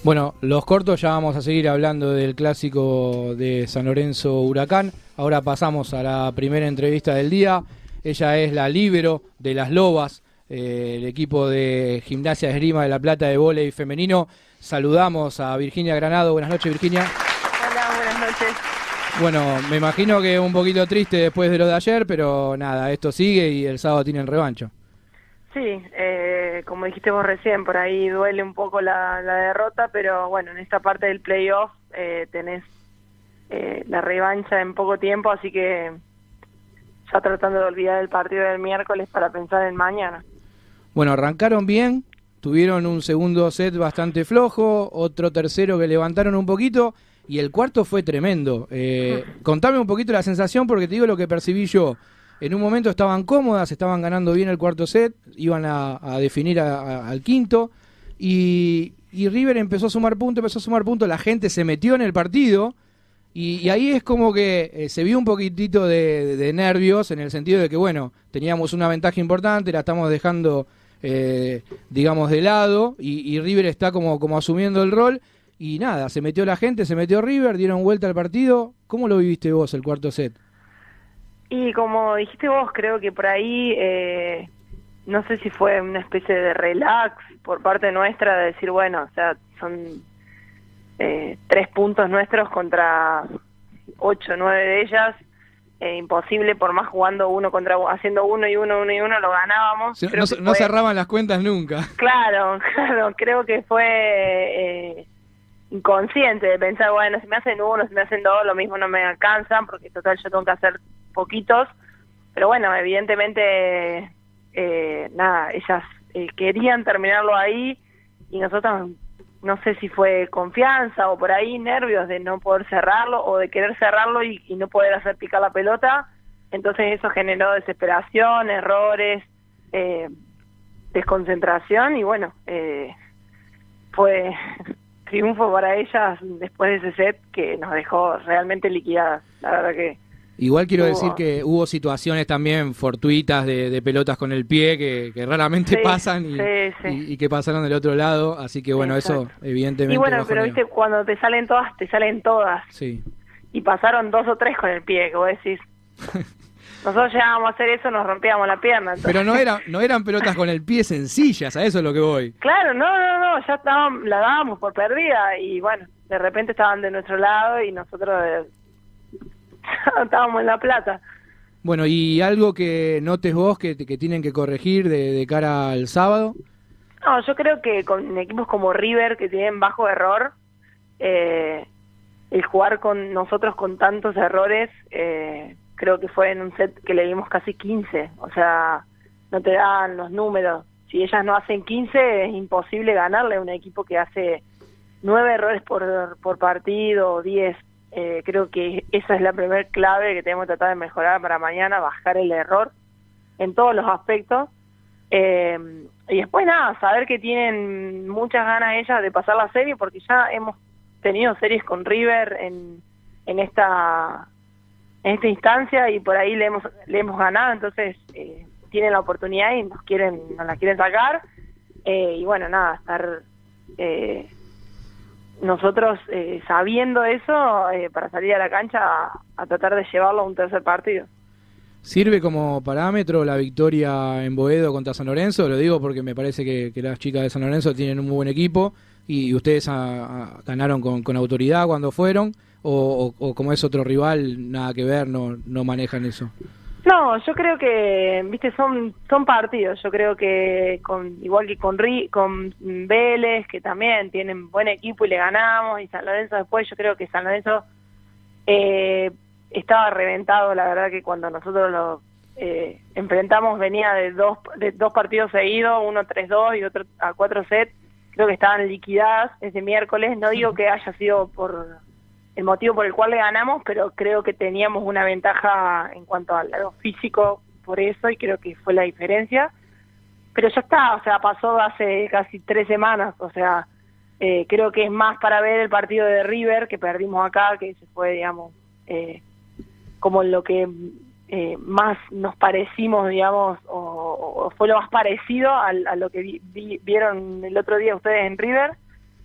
Bueno, los cortos ya vamos a seguir hablando del clásico de San Lorenzo Huracán. Ahora pasamos a la primera entrevista del día. Ella es la líbero de las Lobas, el equipo de Gimnasia de Esgrima de La Plata de vóley femenino. Saludamos a Virginia Granado. Buenas noches, Virginia. Hola, buenas noches. Bueno, me imagino que un poquito triste después de lo de ayer, pero nada, esto sigue y el sábado tienen revancha. Sí, como dijiste vos recién, por ahí duele un poco la derrota, pero bueno, en esta parte del playoff tenés la revancha en poco tiempo, así que ya tratando de olvidar el partido del miércoles para pensar en mañana. Bueno, arrancaron bien, tuvieron un segundo set bastante flojo, otro tercero que levantaron un poquito y el cuarto fue tremendo. Contame un poquito la sensación porque te digo lo que percibí yo. En un momento estaban cómodas, estaban ganando bien el cuarto set, iban a definir al quinto y River empezó a sumar puntos, la gente se metió en el partido y ahí es como que se vio un poquitito de nervios en el sentido de que, bueno, teníamos una ventaja importante, la estamos dejando, digamos, de lado y River está como asumiendo el rol y nada, se metió la gente, se metió River, dieron vuelta al partido. ¿Cómo lo viviste vos el cuarto set? Y como dijiste vos, creo que por ahí, no sé si fue una especie de relax por parte nuestra de decir, bueno, o sea, son 3 puntos nuestros contra 8 o 9 de ellas, imposible, por más jugando haciendo uno y uno lo ganábamos. No cerraban las cuentas nunca. Claro, creo que fue inconsciente de pensar, bueno, si me hacen uno, si me hacen dos, lo mismo no me alcanzan, porque total yo tengo que hacer poquitos, pero bueno, evidentemente nada, ellas querían terminarlo ahí y nosotros no sé si fue confianza o por ahí nervios de no poder cerrarlo o de querer cerrarlo y no poder hacer picar la pelota, entonces eso generó desesperación, errores, desconcentración y bueno, fue triunfo para ellas después de ese set que nos dejó realmente liquidadas, la verdad que igual quiero decir que hubo situaciones también fortuitas de pelotas con el pie que raramente pasan y que pasaron del otro lado, así que bueno, exacto. Eso evidentemente... Y bueno, pero viste, cuando te salen todas. Sí. Y pasaron 2 o 3 con el pie, que vos decís... Nosotros llegábamos a hacer eso, nos rompíamos la pierna. Entonces. Pero no eran pelotas con el pie sencillas, a eso es lo que voy. Claro, no, ya la dábamos por perdida y bueno, de repente estaban de nuestro lado y nosotros... estábamos en La Plata. Bueno, ¿y algo que notes vos que tienen que corregir de cara al sábado? No, yo creo que con equipos como River, que tienen bajo error, el jugar con nosotros con tantos errores, creo que fue en un set que le dimos casi 15, o sea, no te dan los números. Si ellas no hacen 15, es imposible ganarle a un equipo que hace 9 errores por partido, 10. Creo que esa es la primer clave que tenemos que tratar de mejorar para mañana, bajar el error en todos los aspectos. Y después nada, saber que tienen muchas ganas ellas de pasar la serie, porque ya hemos tenido series con River en esta instancia y por ahí le hemos ganado, entonces tienen la oportunidad y nos la quieren sacar. Y bueno, nada, estar... nosotros sabiendo eso para salir a la cancha a tratar de llevarlo a un tercer partido. ¿Sirve como parámetro la victoria en Boedo contra San Lorenzo? Lo digo porque me parece que las chicas de San Lorenzo tienen un muy buen equipo y ustedes ganaron con autoridad cuando fueron o como es otro rival, nada que ver, no manejan eso. No, yo creo que, viste, son partidos. Yo creo que igual que con Vélez, que también tienen buen equipo y le ganamos, y San Lorenzo después, yo creo que San Lorenzo estaba reventado. La verdad que cuando nosotros lo enfrentamos venía de dos partidos seguidos, uno 3-2 y otro a 4 sets. Creo que estaban liquidadas ese miércoles. No digo que haya sido por el motivo por el cual le ganamos, pero creo que teníamos una ventaja en cuanto a lo físico por eso, y creo que fue la diferencia. Pero ya está, o sea, pasó hace casi 3 semanas, o sea, creo que es más para ver el partido de River, que perdimos acá, que se fue, digamos, como lo que más nos parecimos, digamos, o fue lo más parecido a lo que vieron el otro día ustedes en River.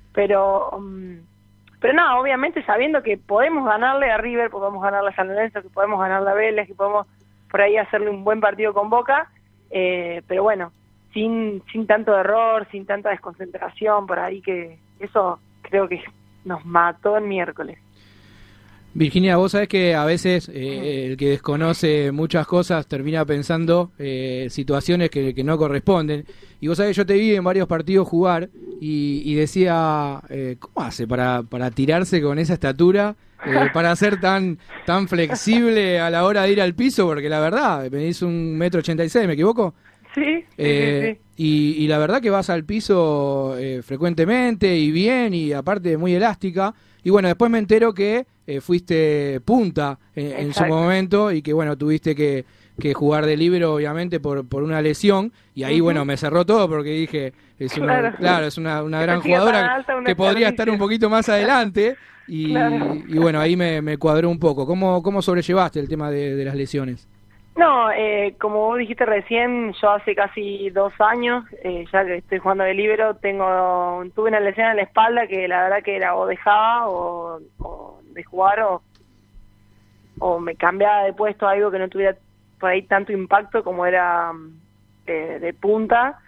pero no, obviamente sabiendo que podemos ganarle a River, podemos ganarle a San Lorenzo, que podemos ganarle a Vélez, que podemos por ahí hacerle un buen partido con Boca, pero bueno, sin tanto error, sin tanta desconcentración por ahí, que eso creo que nos mató el miércoles. Virginia, vos sabés que a veces el que desconoce muchas cosas termina pensando situaciones que no corresponden. Y vos sabés, yo te vi en varios partidos jugar y decía, ¿cómo hace para tirarse con esa estatura? Para ser tan flexible a la hora de ir al piso, porque la verdad, medís 1,86 m, ¿me equivoco? Sí, sí. Y la verdad que vas al piso frecuentemente y bien, y aparte muy elástica. Y bueno, después me entero que fuiste punta en su momento y que bueno, tuviste que jugar de líbero obviamente por una lesión, y ahí bueno, me cerró todo porque dije, es una gran jugadora que podría estar un poquito más adelante y bueno, ahí me cuadró un poco. ¿Cómo sobrellevaste el tema de las lesiones? No, como vos dijiste recién, yo hace casi 2 años, ya que estoy jugando de líbero, tuve una lesión en la espalda que la verdad que era o dejaba o de jugar o me cambiaba de puesto a algo que no tuviera por ahí tanto impacto como era de punta.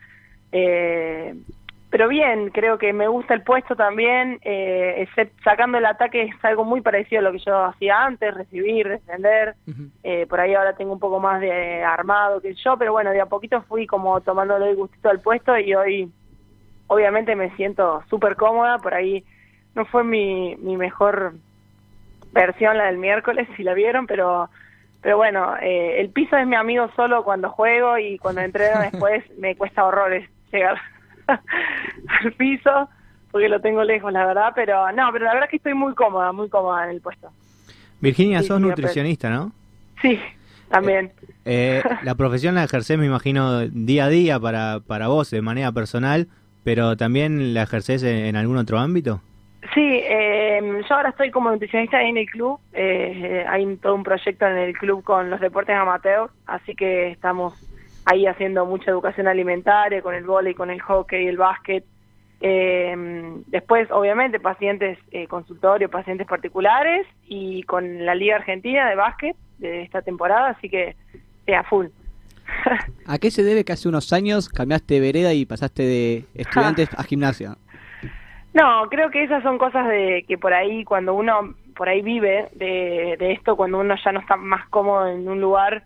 Pero bien, creo que me gusta el puesto también, sacando el ataque es algo muy parecido a lo que yo hacía antes, recibir, defender. Por ahí ahora tengo un poco más de armado que yo, pero bueno, de a poquito fui como tomándole el gustito al puesto y hoy obviamente me siento súper cómoda. Por ahí no fue mi mejor versión la del miércoles, si la vieron, pero bueno, el piso es mi amigo solo cuando juego, y cuando entreno después me cuesta horrores llegar al piso porque lo tengo lejos, la verdad, pero la verdad que estoy muy cómoda en el puesto. Virginia, sos nutricionista, ¿no? Sí, también. La profesión la ejercés, me imagino, día a día para vos, de manera personal, pero también la ejercés en algún otro ámbito. Sí, yo ahora estoy como nutricionista ahí en el club. Hay todo un proyecto en el club con los deportes amateur, así que estamos ahí haciendo mucha educación alimentaria con el vóley, con el hockey, el básquet. Después, obviamente, pacientes consultorio, pacientes particulares, y con la Liga Argentina de básquet de esta temporada, así que a full. ¿A qué se debe que hace unos años cambiaste de vereda y pasaste de estudiantes a gimnasia? No, creo que esas son cosas de que por ahí, cuando uno por ahí vive de esto, cuando uno ya no está más cómodo en un lugar,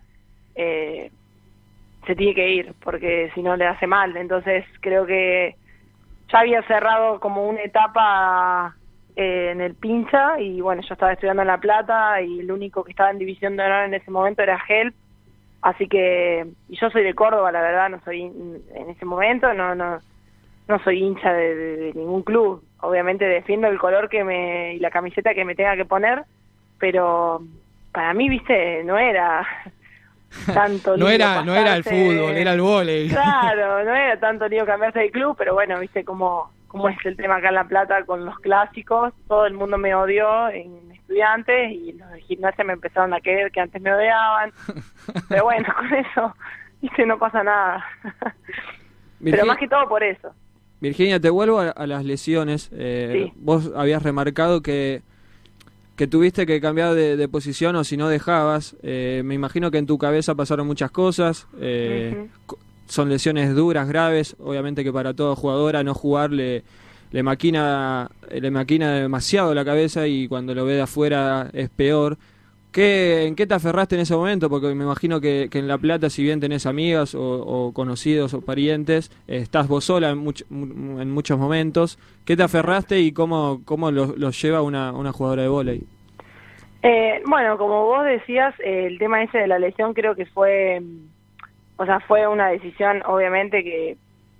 se tiene que ir, porque si no le hace mal. Entonces creo que ya había cerrado como una etapa en el Pincha, y bueno, yo estaba estudiando en La Plata, y el único que estaba en División de Honor en ese momento era Help, así que, y yo soy de Córdoba, la verdad, no soy en ese momento, no soy hincha de ningún club. Obviamente defiendo el color y la camiseta que me tenga que poner, pero para mí, viste, no era tanto lío. no era el fútbol, era el vóley. Claro, no era tanto lío cambiarse de club, pero bueno, viste cómo es el tema acá en La Plata con los clásicos. Todo el mundo me odió en Estudiantes, y los de gimnasia me empezaron a querer, que antes me odiaban. Pero bueno, con eso, viste, no pasa nada. Pero más que todo por eso. Virginia, te vuelvo a las lesiones. Sí. Vos habías remarcado que tuviste que cambiar de posición, o si no dejabas. Me imagino que en tu cabeza pasaron muchas cosas. Son lesiones duras, graves. Obviamente que para toda jugadora no jugar le maquina demasiado la cabeza, y cuando lo ve de afuera es peor. ¿En qué te aferraste en ese momento? Porque me imagino que en La Plata, si bien tenés amigas o conocidos o parientes, estás vos sola en muchos momentos. ¿Qué te aferraste y cómo lo lleva una jugadora de vóley? Bueno, como vos decías, el tema ese de la lesión creo que fue una decisión, obviamente, que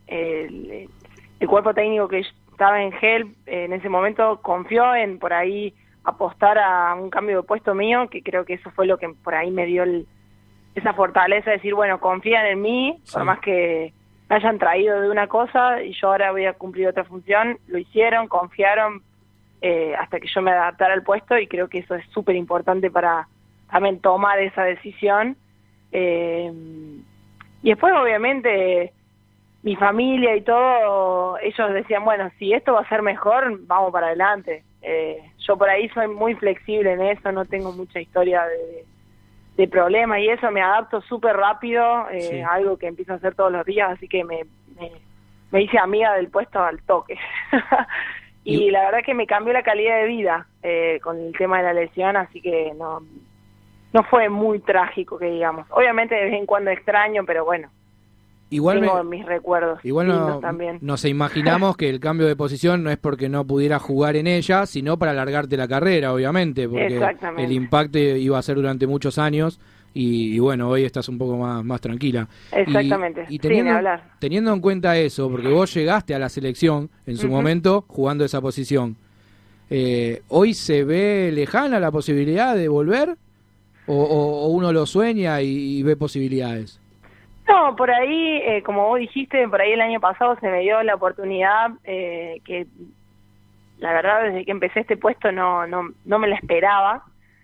el cuerpo técnico que estaba en Help en ese momento confió en por ahí apostar a un cambio de puesto mío, que creo que eso fue lo que por ahí me dio esa fortaleza de decir, bueno, confían en mí, sí, por más que me hayan traído de una cosa y yo ahora voy a cumplir otra función. Lo hicieron, confiaron hasta que yo me adaptara al puesto, y creo que eso es súper importante para también tomar esa decisión. Y después, obviamente, mi familia y todo, ellos decían, bueno, si esto va a ser mejor, vamos para adelante. Yo por ahí soy muy flexible en eso, no tengo mucha historia de problemas y eso, me adapto súper rápido, algo que empiezo a hacer todos los días, así que me hice amiga del puesto al toque. Y la verdad que me cambió la calidad de vida con el tema de la lesión, así que no fue muy trágico, que digamos. Obviamente de vez en cuando extraño, pero bueno. Igual tengo mis recuerdos lindos también. Nos imaginamos que el cambio de posición no es porque no pudiera jugar en ella, sino para alargarte la carrera, obviamente, porque el impacto iba a ser durante muchos años y bueno, hoy estás un poco más tranquila. Exactamente, y teniendo en cuenta eso, porque vos llegaste a la selección en su momento jugando esa posición, ¿hoy se ve lejana la posibilidad de volver o uno lo sueña y ve posibilidades? No, por ahí, como vos dijiste, por ahí el año pasado se me dio la oportunidad que la verdad desde que empecé este puesto no me la esperaba,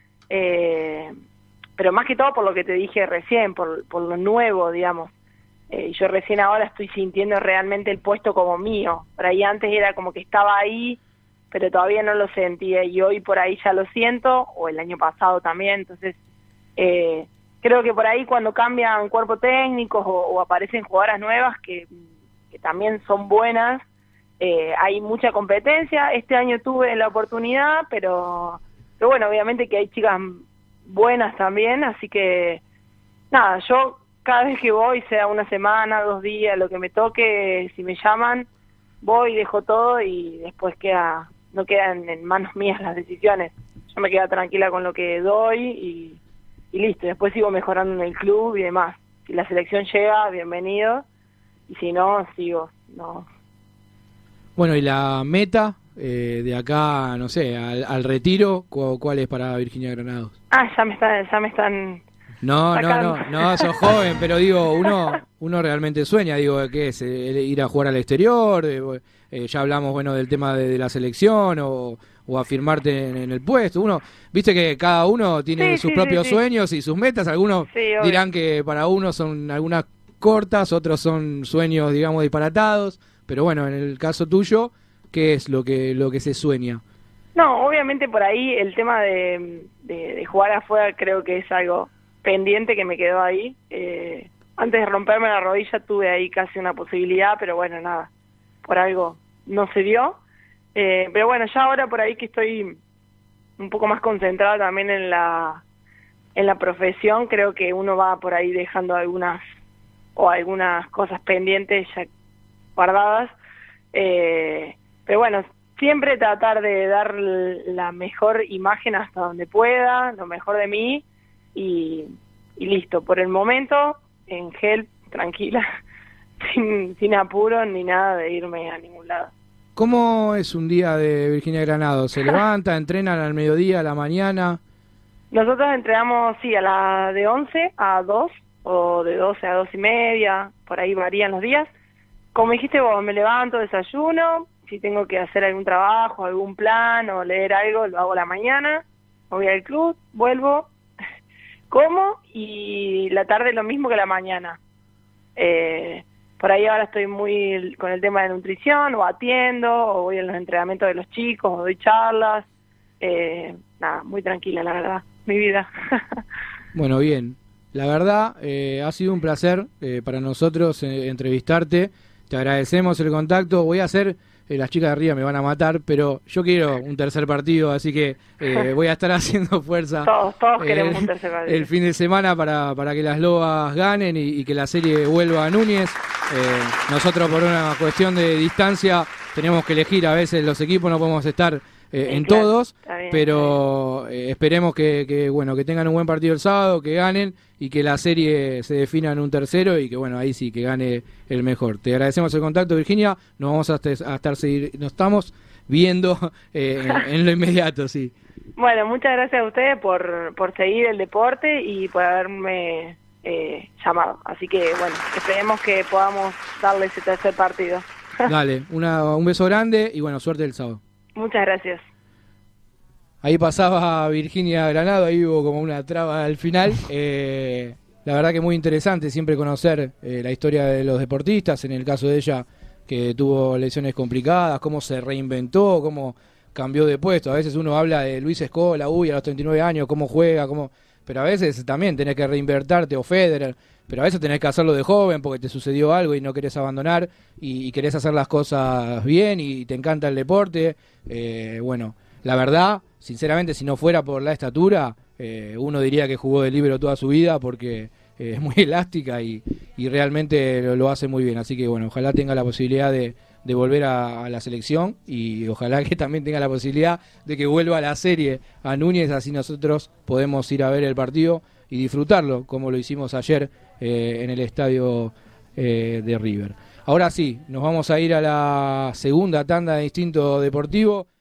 pero más que todo por lo que te dije recién, por lo nuevo, digamos. Yo recién ahora estoy sintiendo realmente el puesto como mío. Por ahí antes era como que estaba ahí, pero todavía no lo sentía y hoy por ahí ya lo siento, o el año pasado también, entonces... creo que por ahí cuando cambian cuerpo técnicos o aparecen jugadoras nuevas que también son buenas, hay mucha competencia. Este año tuve la oportunidad, pero bueno, obviamente que hay chicas buenas también, así que nada, yo cada vez que voy, sea una semana, 2 días, lo que me toque, si me llaman, voy, dejo todo y después no quedan en manos mías las decisiones. Yo me quedo tranquila con lo que doy y listo, después sigo mejorando en el club y demás. Si la selección llega, bienvenido, y si no, sigo, no. Bueno, y la meta de acá, no sé, al retiro, ¿cuál es para Virginia Granados? Ya me están No, sos joven, pero digo, uno realmente sueña, digo, ¿qué es? Ir a jugar al exterior, ya hablamos, bueno, del tema de la selección o afirmarte en el puesto. Uno, viste que cada uno tiene sus propios sueños y sus metas. Algunos dirán que para uno son algunas cortas, otros son sueños, digamos, disparatados. Pero bueno, en el caso tuyo, ¿qué es lo que se sueña? No, obviamente por ahí el tema de jugar afuera creo que es algo pendiente que me quedó ahí. Antes de romperme la rodilla tuve ahí casi una posibilidad, pero bueno, nada, por algo no se dio. Pero bueno, ya ahora por ahí que estoy un poco más concentrada también en la profesión, creo que uno va por ahí dejando algunas cosas pendientes ya guardadas, pero bueno, siempre tratar de dar la mejor imagen hasta donde pueda, lo mejor de mí y listo, por el momento en gel, tranquila, sin apuro ni nada de irme a ningún lado. ¿Cómo es un día de Virginia Granados? ¿Se levanta, entrenan al mediodía, a la mañana? Nosotros entrenamos, sí, de 11 a 2 o de 12 a 2:30, por ahí varían los días. Como dijiste vos, me levanto, desayuno, si tengo que hacer algún trabajo, algún plan o leer algo, lo hago a la mañana, voy al club, vuelvo, como y la tarde lo mismo que la mañana. Por ahí ahora estoy muy con el tema de nutrición, o atiendo, o voy a los entrenamientos de los chicos, o doy charlas. Nada, muy tranquila, la verdad, mi vida. Bueno, bien. La verdad, ha sido un placer para nosotros entrevistarte. Te agradecemos el contacto. Voy a hacer, las chicas de arriba me van a matar, pero yo quiero un tercer partido, así que voy a estar haciendo fuerza. Todos queremos un tercer partido. El fin de semana para que las Lobas ganen y que la serie vuelva a Núñez. Nosotros por una cuestión de distancia tenemos que elegir, a veces los equipos no podemos estar en claro, todos, pero esperemos que bueno, que tengan un buen partido el sábado, que ganen y que la serie se defina en un tercero y que bueno, ahí sí que gane el mejor. Te agradecemos el contacto, Virginia, nos vamos nos estamos viendo en lo inmediato, sí. Bueno, muchas gracias a ustedes por seguir el deporte y por haberme llamado. Así que, bueno, esperemos que podamos darle ese tercer partido. Dale, un beso grande y, bueno, suerte el sábado. Muchas gracias. Ahí pasaba Virginia Granado, ahí hubo como una traba al final. la verdad que muy interesante siempre conocer la historia de los deportistas, en el caso de ella que tuvo lesiones complicadas, cómo se reinventó, cómo cambió de puesto. A veces uno habla de Luis Scola, a los 39 años, cómo juega, pero a veces también tenés que reinvertirte, o Federer, pero a veces tenés que hacerlo de joven porque te sucedió algo y no querés abandonar y querés hacer las cosas bien y te encanta el deporte. Bueno, la verdad, sinceramente, si no fuera por la estatura, uno diría que jugó de líbero toda su vida porque es muy elástica y realmente lo hace muy bien. Así que bueno, ojalá tenga la posibilidad de volver a la selección y ojalá que también tenga la posibilidad de que vuelva a la serie a Núñez, así nosotros podemos ir a ver el partido y disfrutarlo como lo hicimos ayer en el estadio de River. Ahora sí, nos vamos a ir a la segunda tanda de Instinto Deportivo.